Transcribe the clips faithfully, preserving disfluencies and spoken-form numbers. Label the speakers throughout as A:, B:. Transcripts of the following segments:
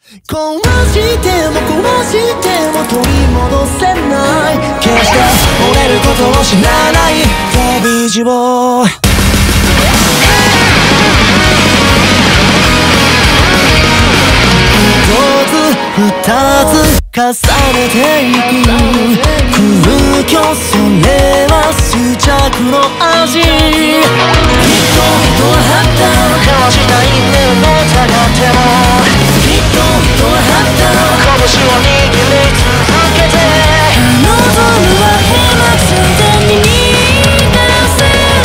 A: 壊しても壊しても取り戻せない、決して折れることを知らない旅路を一つ二つ重ねていく空虚、それは執着の味。きっと人は張った顔したいね、もたがってもきっと人は張った拳を握り続けて望むは平幕寸前に満たせ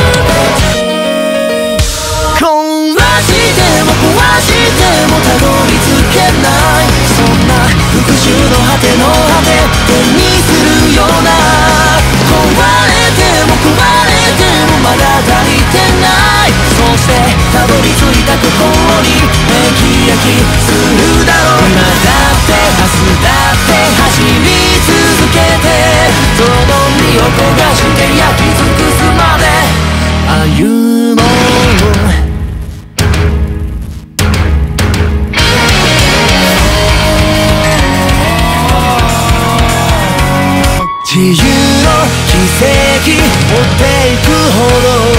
A: る。壊しても壊してもたどり着けない、そんな復讐の果ての果て手にするような、壊れても壊れてもまだ足りてない、そしてたどり着いたところに辟易するだろう。今だって明日だって走り続けて、その身を焦がして焼き尽くすまで歩もう。自由の奇跡追っていくほど